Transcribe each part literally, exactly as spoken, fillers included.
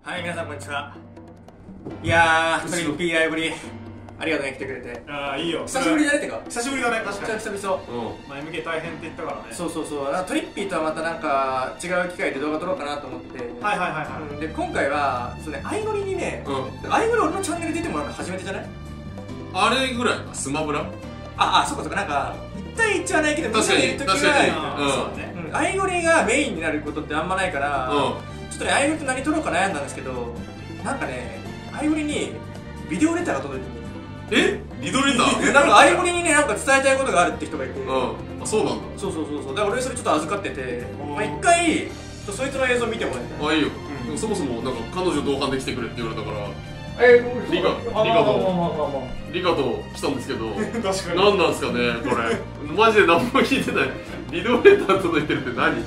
はい、皆さんこんにちは。いやー、トリッピーアイボリーありがとうね、来てくれて。 ああ、いいよ。 久しぶりだねってか久しぶりだね、確かに。 久々。 前向け大変って言ったからね。 そうそうそう。トリッピーとはまたなんか違う機会で動画撮ろうかなと思って。 はいはいはいはい。 で、今回はそうね、アイゴリにね、アイゴリ俺のチャンネル出てもらうの初めてじゃない？ あれぐらいか、スマブラ。 ああ、そうかそうか、なんかいち対いちはないけど、 確かにみんなでいる時確かにはそうだね。アイゴリがメインになることってあんまないから、ちょっとね、アイゴリと何撮ろうか悩んだんですけど、なんかね、アイゴリにビデオレターが届いてる。 え、ビデオレター？ なんかアイゴリにね、なんか伝えたいことがあるって人がいて、 うん、あ、そうなんだ。 そうそうそうそう、だから俺それちょっと預かってて、まあ一回そいつの映像見てもらいたい。 あ、いいよ。でもそもそもなんか彼女同伴で来てくれって言われたから、 え、 リカ、リカとリカと来たんですけど、 確かに。 何なんですかね、これ。マジで何も聞いてない。ビデオレター届いてるって何？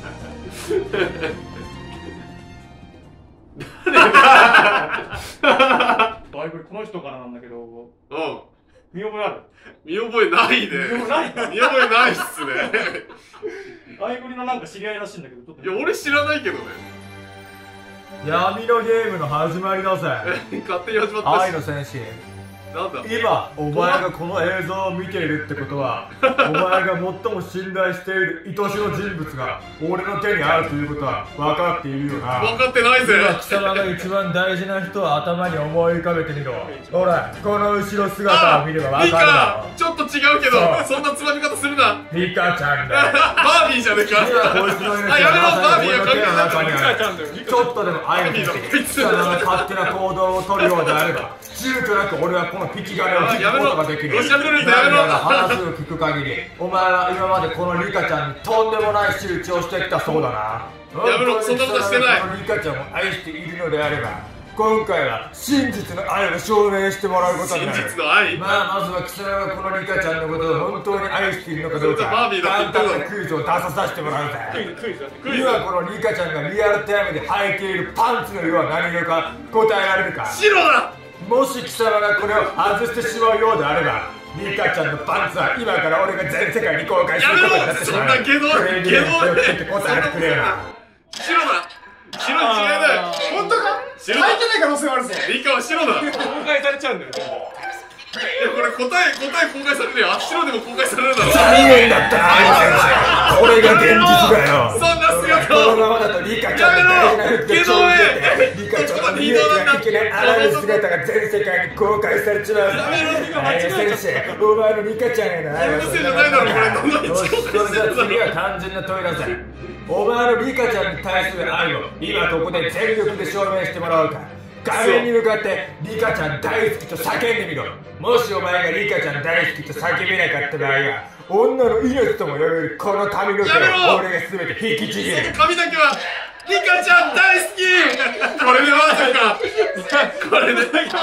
アイボリこの人からなんだけど、 うん。 見覚えある？ 見覚えないね。 見覚えない見覚えないっすね。 アイボリのなんか知り合いらしいんだけど、ちょっと。 いや、俺知らないけどね。 闇のゲームの始まりだぜ。 勝手に始まったし。 愛の戦士、 なんだ今お前がこの映像を見ているってことは、お前が最も信頼している愛しの人物が俺の手にあるということは分かっているよな。 分かってないぜ。 今貴様が一番大事な人を頭に思い浮かべてみろ。ほら、この後ろ姿を見れば分かるだろ。 ちょっと違うけど、そんなつまみ方するな。 リカちゃんだ。 バービーじゃねえか。 今こいつの命あ、やめろ、バービーが俺の手の中に関係ある。ちょっとでも愛の戦士、貴様が勝手な行動を取るようであれば、躊躇なく俺はこのピチガレを聞くことができる。 ロシアルーレットやめろ。 話を聞く限り、お前は今までこのリカちゃんにとんでもない仕打ちをしてきたそうだな。 やめろ、そんなことしてない。 このリカちゃんを愛しているのであれば、今回は真実の愛を証明してもらうことになる。 真実の愛。 まあ、まずは貴様がこのリカちゃんのことを本当に愛しているのかどうか、 バービーだって言簡ってるだろ。 単なクイズを出ささせてもらうぜ。 クイズ、クイズ。 今このリカちゃんがリアルタイムで履いているパンツの色は何色か答えられるか？ 白だ。 もし貴様がこれを外してしまうようであれば、リカちゃんのパンツは今から俺が全世界に公開することになってしまう。 やめろ、そんなゲノこれにゲノ手をつけて答えてくれよな。 白だ。白に違いない。 本当か？ 白書いてない可能性もあるぞ。 リカは白だ。 公開されちゃうんだよ。 いや、これ答え、答え公開されるよ。あっちのでも公開されるだろ。 残念だったな、愛の先生。これが現実だよ。 そんな姿を。 このままだとリカちゃんの大事な服が超出て、リカちゃんの見えてはいけないあらゆる姿が全世界に公開されちまう。愛の先生、お前のリカちゃんへの愛は先生じゃないだろ、これ。 よし、それじゃ次は単純な問いだぜ。お前のリカちゃんに対する愛を今ここで全力で証明してもらおうか。画面に向かってリカちゃん大好きと叫んでみろ。もしお前がリカちゃん大好きと叫べなかった場合は、女の命とも呼べるこの髪の毛を俺が全て引きちぎる。 髪だけはリカちゃん大好き。これでまさか。これでこれで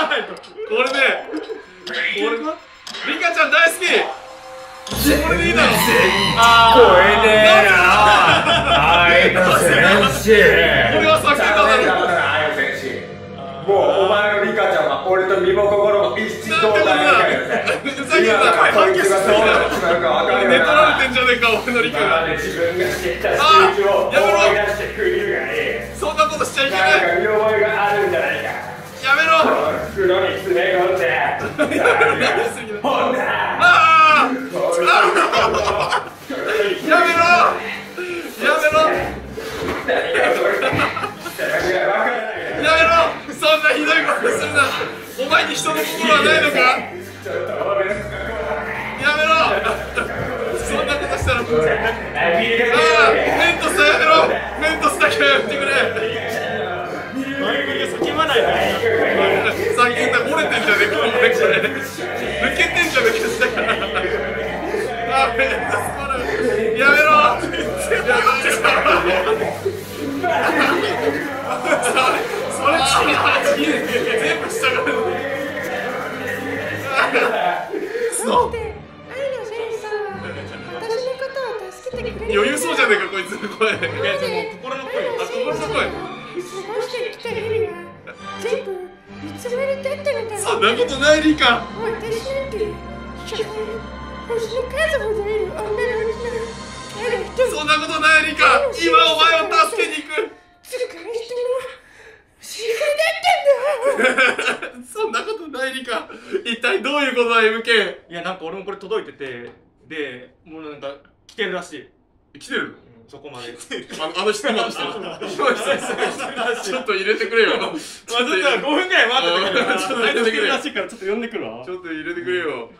これがリカちゃん大好き。これでいいだろ。 これねえな、愛の先生。 これは叫んだだろ。 もうお前のリカちゃんは俺と身も心も一致同体だからね。今からこいつがどうなっちまうか分かるよな。 寝取られてんじゃねえか、俺のリカが。 自分がしてきた数字を思い出してくれるがいい。 そんなことしちゃいけなんない。 か見覚えがあるんじゃないか。 やめろ。 袋に詰め込んでほんだああ。やめろ。やめろ。やめろ。そんなひどいことするな。お前に人の心はないのか。やめろ。そんなことしたらもう。ああ、メントスやめろ。メントスだけはやめてくれ。 叫ばないで。 さっき言った漏れてんじゃねえか、俺これ。抜けてんじゃねえか、下から。あ、メントスまだ。やめろ。やめろ。それ全部下からそう余裕そうじゃねえか、こいつ。声。心の声。あ、心の声。そんなことないリカ。そんなことないリカ。今お前を助けに行く。 リカ一体どういうことだ エムケン。 いやなんか俺もこれ届いてて、でもうなんか来てるらしい。 来てるそこまで。 あの、あの質問してる。ちょっと入れてくれよ。 まあちょっとごふんぐらい待っててくれよ。 ちょっと入れてくれよ。 らしいからちょっと呼んでくるわ。 ちょっと入れてくれよ。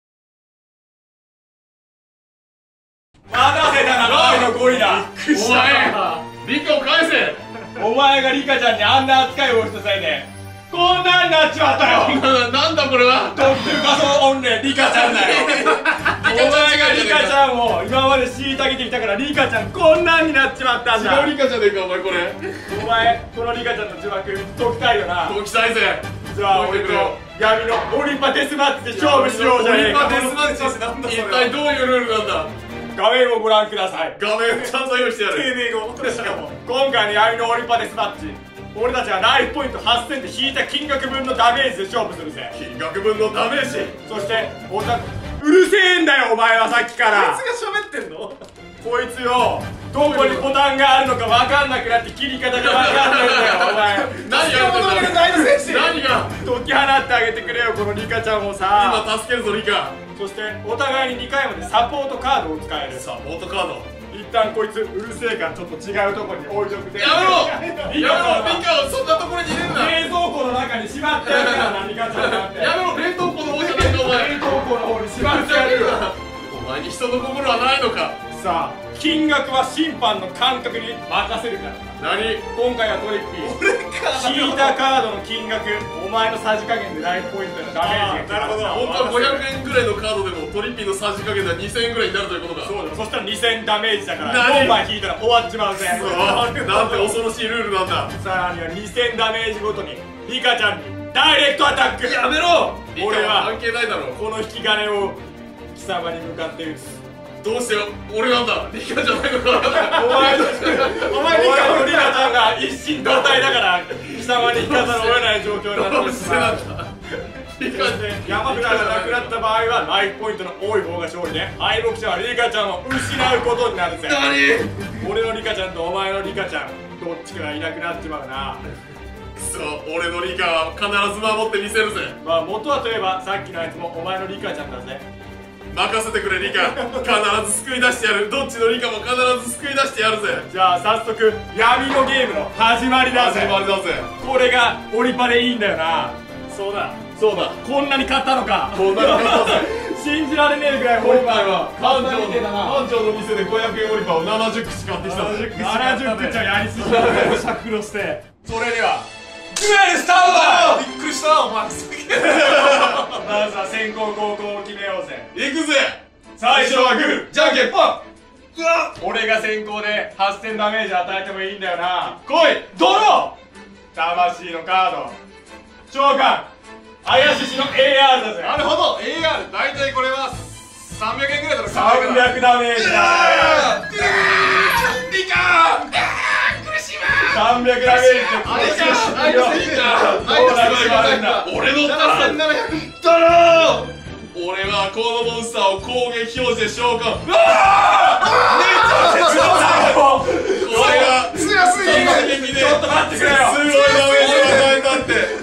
待たせたな、愛のゴリラ。 お前、リカを返せ。 お前がリカちゃんにあんな扱いをしたせいでこんなになっちまったよ。 なんだこれは。 特急仮想御礼リカちゃんだよ。お前がリカちゃんを今まで虐げてきたからリカちゃんこんなんになっちまったんだ。 違うリカじゃねえかお前これ。 お前このリカちゃんの呪縛解きたいよな。 解きたいぜ。 じゃあ俺と闇のオリンパデスマッチで勝負しようじゃねえか。 オリンパデスマッチ一体どういうルールなんだ。 画面をご覧ください。 画面ちゃんと用意してやる。 丁寧語。しかも今回の闇のオリンパデスマッチ、俺たちはライフポイントはっせんで引いた金額分のダメージで勝負するぜ。 金額分のダメージ。 そしておたうるせえんだよお前はさっきから。 こいつが喋ってんの？ こいつよ、どこにボタンがあるのか分かんなくなって切り方が分かんないんだよお前。 何やってんだ。何が解き放ってあげてくれよこのリカちゃんをさ。 今助けるぞリカ。 そしてお互いににかいまでサポートカードを使える。 サポートカード。 一旦こいつうるせえからちょっと違うところに置いとくぜ。 やめろリやカめろリカをそんなところに入れるな。 冷蔵庫の中にしまってやるからなリカちゃんなんて。 やめろ冷凍庫の方じゃないかお前。 冷凍庫の方にしまってやるよ。 お前に人の心はないのか。 さあ金額は審判の感覚に任せるからな。 何。 今回はトリッピー引いたカードの金額、お前のさじ加減でライフポイントのダメージが。なるほど。 本当はごひゃくえんぐらいのカードでもトリッピーのさじ加減ではにせんえんぐらいになるということだ。 そうだ。そしたらにせんダメージだから何よんまい引いたら終わっちまうぜ。 なんて恐ろしいルールなんだ。 さらにはにせんダメージごとにリカちゃんにダイレクトアタック。 やめろ。 俺は関係ないだろ。 この引き金を貴様に向かって打つ。 どうして俺なんだ。リカじゃないのか。 お前のお前リカのリカちゃんが一心同体だから貴様に引かざるを得ない状況になってしまう。リカで山札がなくなった場合はライフポイントの多い方が勝利で、敗北者はリカちゃんを失うことになるぜ。 何。 俺のリカちゃんとお前のリカちゃんどっちかがいなくなっちまうな。 くそ、俺のリカは必ず守ってみせるぜ。 まあ元はといえばさっきのやつもお前のリカちゃんだぜ。 任せてくれリカ。必ず救い出してやる。どっちのリカも必ず救い出してやるぜ。 じゃあ早速闇のゲームの始まりだぜ。 始まりだぜ。 これがオリパでいいんだよな。そうだそうだ。 こんなに買ったのか。 こんなに買ったぜ。 信じられねえぐらい今回は繁繁盛の繁盛の店でごひゃくえんオリパをななじゅっくち買ってきたぜ。 ななじゅっくちはやりすぎだね。シャックロして。それではデュエルスタートだ。 びっくりしたお前。すげえ。 まずは先攻後攻を決めようぜ。 行くぜ。 最初はグーじゃんけんぽん。うわ。 俺が先行ではっせんダメージ与えてもいいんだよな。 来い。 ドロー。魂のカード召喚怪ししの エーアール だぜ。 なるほど。 エーアール 大体これはさんびゃくえんぐらいだろ。 さんびゃくダメージだ。 リカ苦しいわ。 さんびゃくダメージであれかあいついいな。 どうなってまうんだ。 俺のターンななせんななひゃくドロー。俺はこのモンスターを攻撃表示で召喚。うわー。めっちゃ強い。これが強すぎる。 ちょっと待ってくれよ。すごいダメージを与えたって。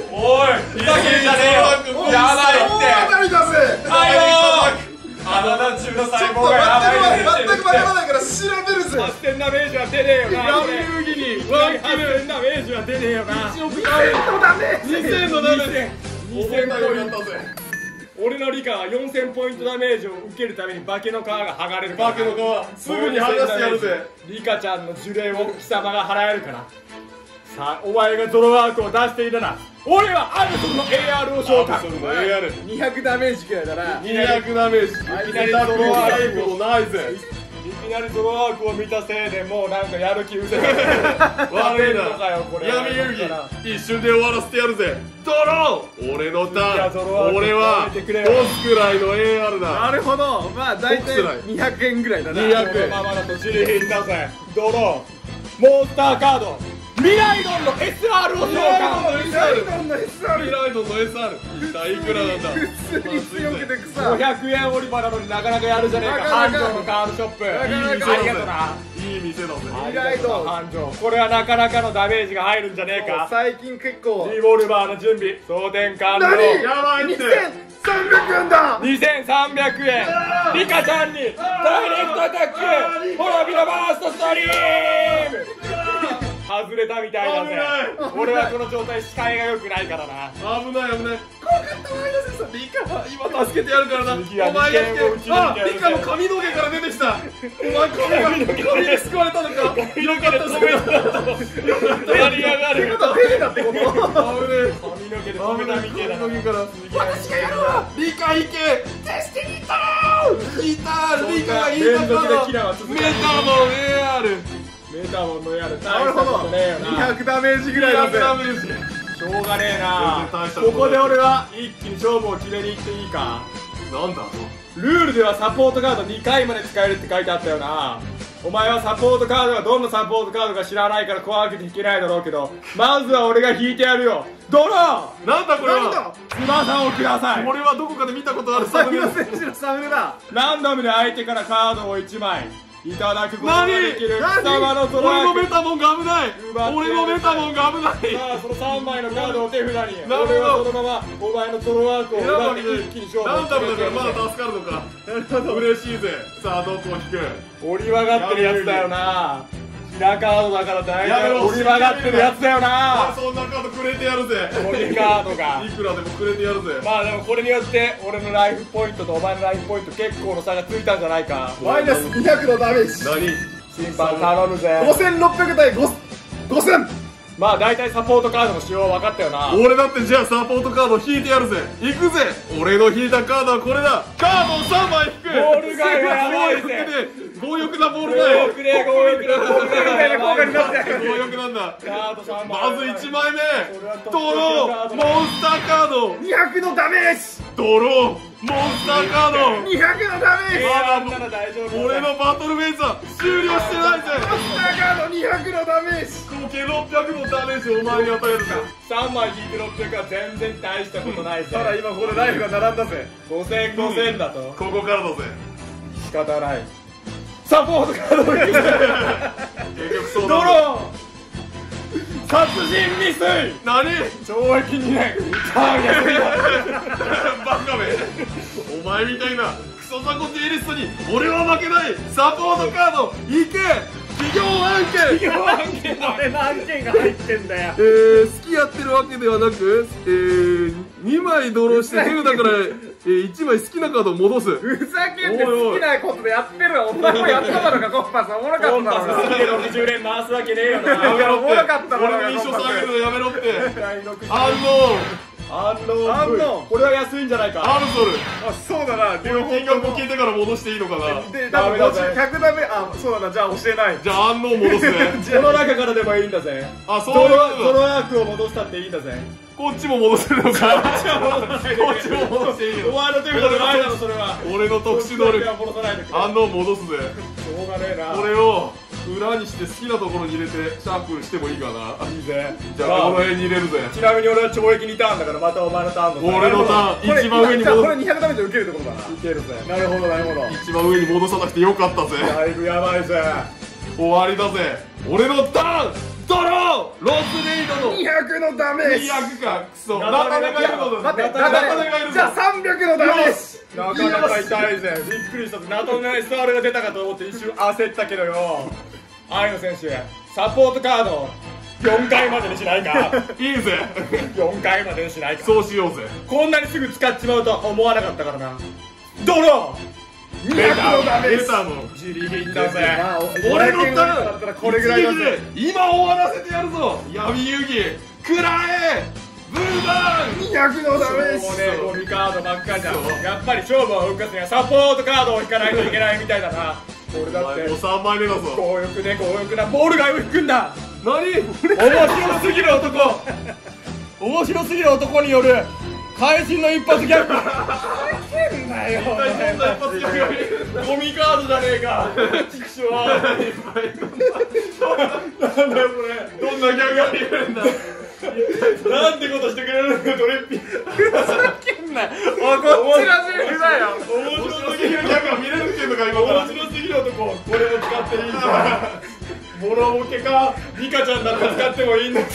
おいふざけんじゃねえよ。やばいって大当たりだぜ。 はいよー。あなた中の細胞がやばいって全くわからないから調べるぜ。 はっせんダメージは出ねえよな。 闇遊戯にワンキル。 はっせんダメージは出ねえよな。 にせんのダメージ。 にせんのダメージ。 にせんポイント。 ったぜ。 俺のリカはよんせんポイントダメージを受けるために化けの皮が剥がれるから。 化けの皮すぐに剥がしてやるぜ。 リカちゃんの呪霊を貴様が払えるから。さあお前がゾロワークを出していたな。俺はアルソンの エーアール を召喚。 エーアールにひゃくダメージくらいだな。 にひゃくダメージ。 いきなりゾロワークをないぜ。 いきなりゾロワークを見たせいでもうなんかやる気うせえ。 悪いな。 のかよこれ。 闇遊戯一瞬で終わらせてやるぜ。ドロー。俺のタいやゾロワークーン。俺はボスくらいの エーアール だ。 なるほど。まあ大体にひゃくえんぐらいだな。 にひゃくえん。 このままだと自利品だぜ。ドローモンスターカードミライドンの エスアール を召喚。 ミライドンの エエスアールピラミッドの エスアール 一体いくらなんだ。 普通に強くて草ごひゃくえんオリバーなのになかなかやるじゃねえか。 なかなか繁盛のカードショップ。 なかなかありがとうな。 いい店だぜ。 意外と繁盛。これはなかなかのダメージが入るんじゃねえか。 最近結構リボルバーの準備、装填完了。 何やばいって。 にせんさんびゃくえんだにせんさんびゃくえん。リカちゃんにダイレクトアタック。滅びのバーストストリーム。外れたみたいだぜ。俺はこの状態視界が良くないからな。 危ない危ない。怖かったわ、稲瀬さん。リカは今助けてやるからな。お次は前が来て。あ、 二リカの髪の毛から出てきた。お前髪が髪で救われたのか。よかったそれ。 やりやがる。 ペンだってこと危ねえ。 髪の毛で止めたみてえだな。 髪の毛から。私がやるわ。リカ行け。テスティニッター。ギター。リカがいいところ。 連続でキラーは続く。 メタモン エーアール。 メタモンのやる。 なるほどにひゃくダメージぐらいだぜダメージ。 しょうがねえな。 全然大したこことこで俺は一気に勝負を決めに行っていいか。 なんだルールではサポートカードにかいまで使えるって書いてあったよな。お前はサポートカードがどんなサポートカードか知らないから怖くて引けないだろうけど、まずは俺が引いてやるよ。ドロー。 なんだこれなんは。 だ翼をください。 俺はどこかで見たことあるササムネムの選手のサムネだランダムで相手からカードをいちまいいただくことが何できる。貴何様のトラ俺のック。 メタモンが危ない。俺のメタモンが危ない。 さあそのさんまいのカードを手札に。 なるほど俺はそのままお前のトロワークを選奪ってばれ一気に勝負ランダムだからる。 まだ助かるのか。なるほど。嬉しいぜ。さあどこを引く。 折り曲がってるやつだよな。キラカードだから大やめろ体折り曲がってるやつだよな。 そんなカードくれてやるぜ。 折りカードがいくらでもくれてやるぜ。 まあでもこれによって俺のライフポイントとお前のライフポイント結構の差がついたんじゃないか。 マイナスにひゃくのダメージ何。 審判頼むぜ。 ごせんろっぴゃく対ごせんまあ大体サポートカードの仕様は分かったよな。 俺だってじゃあサポートカード引いてやるぜ。行くぜ。俺の引いたカードはこれだ。カードをさんまい引く。 ボールガイはやばいぜ。 強欲なボール強ガイ。 欲で強欲なボールみたいな効果になってる強欲なんだ。 カードさんまいまずいちまいめ。ドロー。モンスターカード。 にひゃくのダメージドロー。モンスターカード。 にひゃくのダメージあんなら大丈夫。 俺のバトルフェイスは終了してないぜ。 モンスターカードにひゃくのダメージ合計ろっぴゃくのダメージをお前に与えるぜ。 さんまい引いてろっぴゃくは全然大したことないぜ。 ただ今これライフが並んだぜごせんごせんだとここからだぜ。 仕方ない。サポートカードを引くぜ。 結局そうドなんだ。 ロー。殺人未遂。 何。 懲役にねん。リターンやバカめ。お前みたいなクソザコディエリストに俺は負けない。サポートカードいけ。企業案件。 企業案件だ。俺の案件が入ってんだよ。 えー、好きやってるわけではなく、えー、にまいドローして手札から、えー、いちまい好きなカードを戻す。 ふざけんで好きなことでやってるわお前もやっただろうかコンパスおもろかコンパっただろス好きでろくじゅうれん回すわけねえよな。 やめろって。 おもろかったな俺の印象下げるのやめろって。 第六アンノアンローン V。 アンローンこれは安いんじゃないーン。 か。 アルソル。 あそうだな両方金額を聞いてから戻していいのかな。 でダメだぜひゃくダメあそうだなじゃあ教えないじゃあアンノーン戻すね。 この中からでもいいんだぜ。 あ、そうドロいうの。 ドロワークを戻したっていいんだぜ。 こっちも戻せるのか。こっちも戻していいおの。 前の手札じゃないだろそれは。 俺の特殊能力。 は戻さないでくれ。 アンノーン戻すぜ。 しょうがねえな。 これを裏にして好きなところに入れてシャッフルしてもいいかな。 いいぜ。 じゃあこの辺に入れるぜ。 ちなみに俺は懲役にターンだからまたお前のターンの俺のターンこれ一番上にじゃあこれ戻にひゃくダメージ受けるってことだないけるぜ。 なるほどなるほどす。一番上に戻さなくてよかったぜ。 だいぶやばいぜ。 終わりだぜ。俺のターンドロー。ロスレイドのにひゃくのダメージにひゃくか。クソ。 ナナタタネがいるネがいるのだ。 待ってナタネがいるぞ。 じゃあさんびゃくのダメージなかなか痛いぜ。びっくりした。ナトネスタールが出たかと思って一瞬焦ったけどよ。愛の選手、サポートカードよんかいまでにしないか。 いいぜ。 よんかいまでにしないか。 そうしようぜ。 こんなにすぐ使っちまうとは思わなかったからな。ドロー。 にひゃくのダメージ出たの。 ジリリンだぜ。 まあ俺のタだったらーンこれぐらいだ一撃ぜで今終わらせてやるぞ。闇遊戯食らえブーバーン。 にひゃくのダメージもうね、ゴミカードばっかりじゃん。やっぱり勝負を動かすにはサポートカードを引かないといけないみたいだな。俺だってもうさんまいめだぞ。 強欲で強欲なボールガイを引くんだ。 何。 面白すぎる男。面白すぎる男による会心の一発ギャグ。変だよ。 一体どんな一発ギャグがいる。 ゴミカードじゃねえか。チクショー。なんだよこれ。 どんなギャグがいるんだ。 なんてことしてくれるんだドレッピー。 ふざけんなよ。おいこっちのセリフだよ。 面白すぎるギャグが見れるっていうのか今から面白すぎる男、これも使っていいじゃん。モノボケかリカちゃんだったら使ってもいいんだって。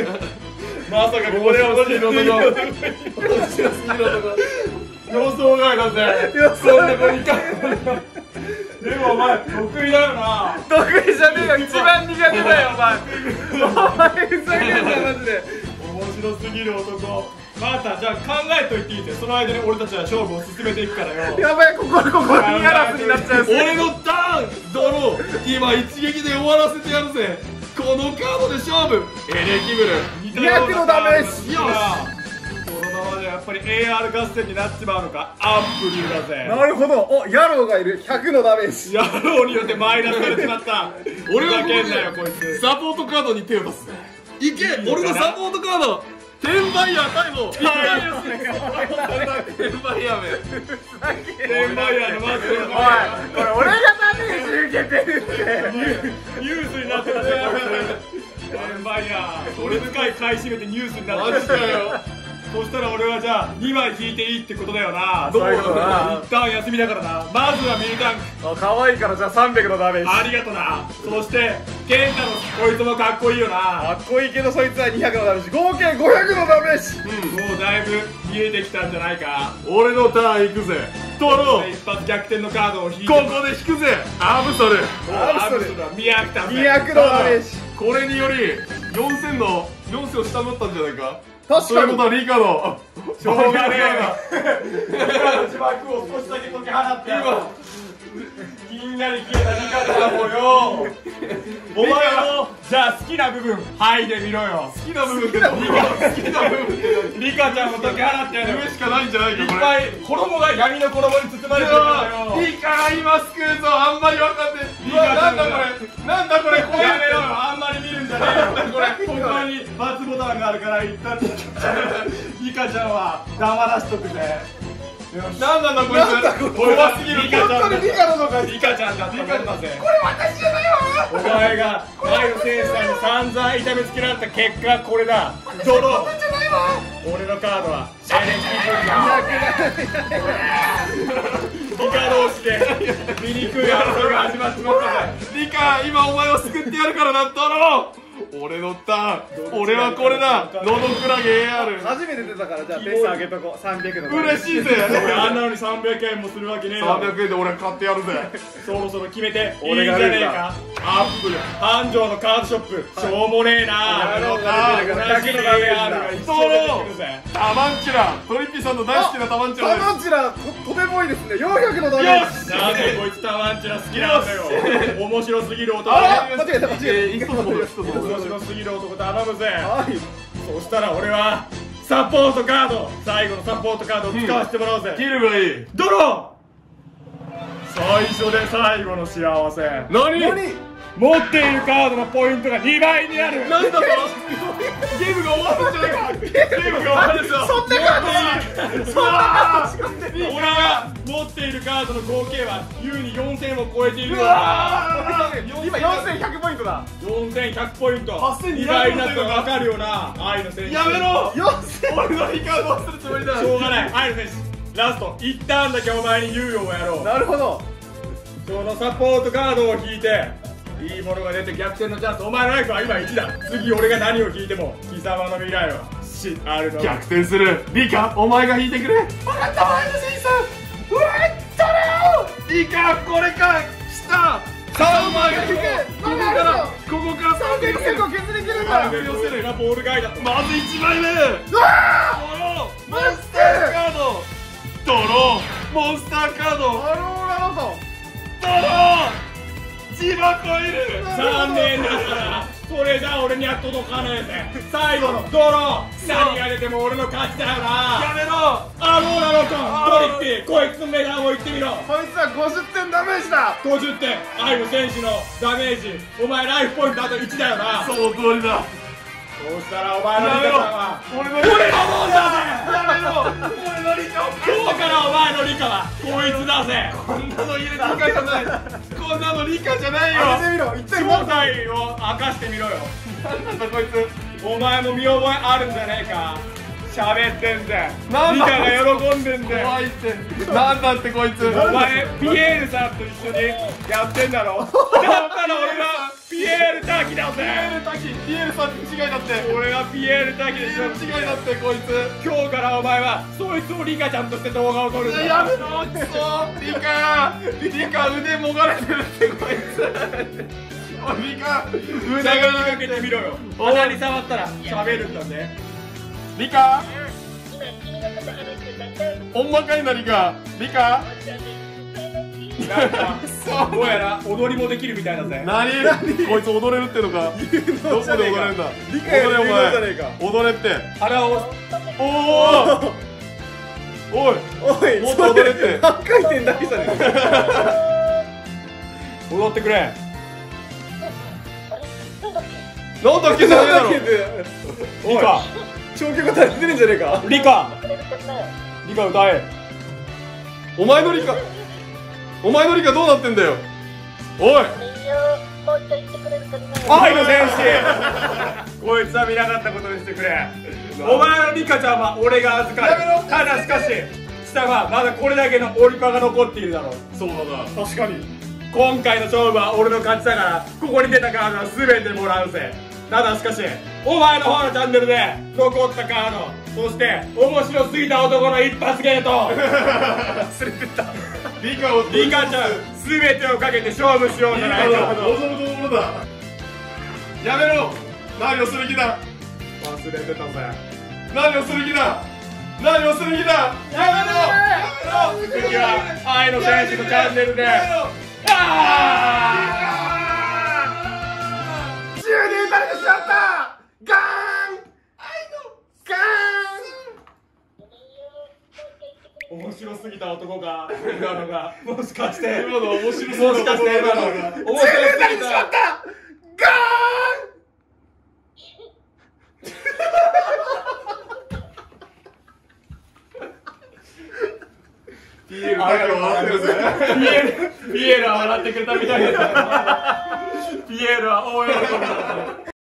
まさかこれは面白すぎる男。面白すぎる男。予想外だぜ。 予想外だ。 でもお前得意だよな。 得意じゃねえよ。一番苦手だよお前。お前ふざけんなマジで。 面白すぎる男。またじゃあ考えといていいぜ。その間に俺たちは勝負を進めていくからよ。 やばい、ここここにやらすになっちゃう。 俺のターンドロー。今一撃で終わらせてやるぜ。このカードで勝負。エレキブルにひゃくのダメージ。 よし。このままでやっぱり エーアール 合戦になっちまうのか。アンプリューだぜ。 なるほど。お、ヤロウがいる。ひゃくのダメージ。 野郎によってマイナスされちまった。 俺はここけんなよこいつ。 でサポートカードに手を出す。いけ、俺のサポートカード。転売ヤー逮捕。転売ヤーめ。 転売ヤーのマスク。 おい、これ俺がダメージ受けてるって。 ニュースになってたぜこいつ。転売ヤー。俺使い買い占めてニュースになってた。 マジかよ。 そしたら俺はじゃあにまい引いていいってことだよな。 そういうことだな。 一旦休みだからな。まずはミリタンク。 あ、可愛いからじゃあさんびゃくのダメージ。 ありがとな。そしてケンタのこいつもかっこいいよな。 かっこいいけどそいつはにひゃくのダメージ。合計ごひゃくのダメージ。 もうだいぶ見えてきたんじゃないか。 俺のターン行くぜ。トロー。 一発逆転のカードを引いてここで引くぜ。アブソル。 アブソルは見飽きたぜ。 にひゃくのダメージ。 これによりよんせんのよんせんを下回ったんじゃないか。 確かにということはリカのしょうがねえな。リカの自爆を少しだけ解き放って今ひんやり消えたリカだもんよ。お前のじゃあ好きな部分剥いでみろよ。 好きな部分って何？好きな部分ってリカちゃんを解き放ってやる。 夢しかないんじゃないかこれ。 いっぱい衣が闇の衣に包まれてるんだよ。 リカ今救うぞ。あんまり分かって。リカなんだこれ。なんだこれ。これやめろよ。あんまり見るんじゃねえよ。これここにバツボタンがあるから一旦リカちゃんは黙らしとくぜ。 なんなんだこいつ。 怖すぎる。リカちゃんだ。 リカなのか。 リカちゃんだったもんだぜ。 これ私じゃないわ。 お前が前の選手さんに散々痛めつけられた結果これだ。ドロー。 じゃないわ。 俺のカードはエレキブルだ。リカ同士で醜い争いが始まってまったぜ。 リカ今お前を救ってやるからなドロー。俺のターン。俺はこれだ。ノドクラゲ エーアール。 初めて出たからじゃあペース上げとこう。さんびゃくのダメージ。 嬉しいぜ。 俺あんなのにさんびゃくえんもするわけねえだろ。 さんびゃくえんで俺は買ってやるぜ。 そろそろ決めていいんじ俺がゃねえか。アップル繁盛のカードショップしょうもねえな。 やろうか出てくるから同じ エーアール が一生出てくるぜ。 タマンチュラ。トリッピーさんの大好きなタマンチュラです。 タマンチュラとてもいいですね。よんひゃくのダメージ。 なんでこいつタマンチュラ好きなんだよ。面白すぎる男あだ。 間違えた間違えた。 一つ戻る一つ戻る。 面白すぎる男頼むぜ。 はい。 そしたら俺はサポートカード、最後のサポートカードを使わせてもらおうぜ。 キルがいい。 ドロー。最初で最後の幸せ。 何？ 何？ 持っているカードのポイントがにばいになる。 なんだと？ゲームが終わるんじゃないか。ゲームが終わるぞ。 そんな感じ。そんな感じ。 俺が持っているカードの合計は優によんせんを超えている。 うわー今よんせんひゃくポイントだ。 よんせんひゃくポイント。 はっせんににひゃくばいになったら分かるよな。愛の選手。 やめろ。 よんせん。 俺のリカをどうするつもりだ。 しょうがない。愛の選手。ラスト一ターンだけお前に猶予をやろう。 なるほど。 そのサポートカードを引いていいものが出て逆転のチャンス。お前のライフは今いちだ。次俺が何を引いても貴様の未来はしあるの。 逆転する。リカお前が引いてくれ。分かった前の選手さん。うわっだろ。リカこれか下。さあお前が引け。ここからここからさんびゃくえん結構削りきるんだ。 さんびゃく寄せるなボールガイだ。 まずいちまいめ。 うわモンスターカード。ドロー。モンスターカード。 ー。アローラのと。 ドロー。千葉コイル。 残念だからそれじゃ俺には届かねえぜ。最後のドロー。何が出ても俺の勝ちだよな。 やめろ。 アローラロトンドリッピーこいつの値段を言ってみろ。 こいつはごじゅってんダメージだ。 ごじゅってん。愛の選手のダメージお前ライフポイントあといちだよな。 その通りだ。 そうしたらお前のリカさんは俺の俺のもんだぜ。 やめろ。俺のリカを今日からお前のリカはこいつだぜ。 こんなの入れリカじゃない。こんなのリカじゃないよ。 当ててみろ。一体正何だ。 体を明かしてみろよ。 なんだこいつ。 お前も見覚えあるんじゃねえか。喋ってんだよ。 なんだリカが喜んでんだよ。 怖いって。なんだってこいつ。 お前ピエールさんと一緒にやってんだろ。だったら俺はピエール滝だぜ。 ピエール滝、ピエールさん違いだって。 俺はピエール滝でしょ。 違いだってこいつ。 今日からお前はそいつをリカちゃんとして動画を撮るんだ。 やめろクソ。リカ、リカ腕もがれてるってこいつ。リカ、腕がかけてみろよ。鼻に触ったら喋るんだぜ。 リカ。ほんまかいなリカ。リカ。 なんかどうやら踊りもできるみたいだぜ。 何？こいつ踊れるってのか。どこで踊れるんだ。 リカより有能じゃねえか。 踊れって。 腹を。 おお。おい。 おい、 もっと踊れって。 何回転だけじゃねえか。 踊ってくれ。 なんだっけじゃねえだろ。 リカ。 消去が足りてるんじゃねえか。 リカ。リカ歌え。 お前のリカ。お前のリカどうなってんだよ。おい。 愛の戦士。こいつは見なかったことにしてくれ。お前のリカちゃんは俺が預かる。ただしかし下はまだこれだけのオリパが残っているだろう。 そうだな。 確かに今回の勝負は俺の勝ちだから、ここに出たカードは全てもらうぜ。ただしかしお前の方のチャンネルで残ったカード、そして面白すぎた男の一発ゲート忘れてた。 リカをリカちゃん全てをかけて勝負しようじゃないか。 望むところだ。やめろ。何をする気だ。 忘れてたぜ。 何をする気だ。何をする気だ。やめろ。やめろ。 次は愛の戦士のチャンネルで。ああ。 宙に打たれてしまった。ガーン。愛のガーン。 面白すぎた男が今のがもしかして今の面白すぎたもしかして今のが面白すぎた。 ガーン。ピエールだけは笑ってるぜ。 ピエールピエールは笑ってくれたみたいだ。ピエールは大喜びだった。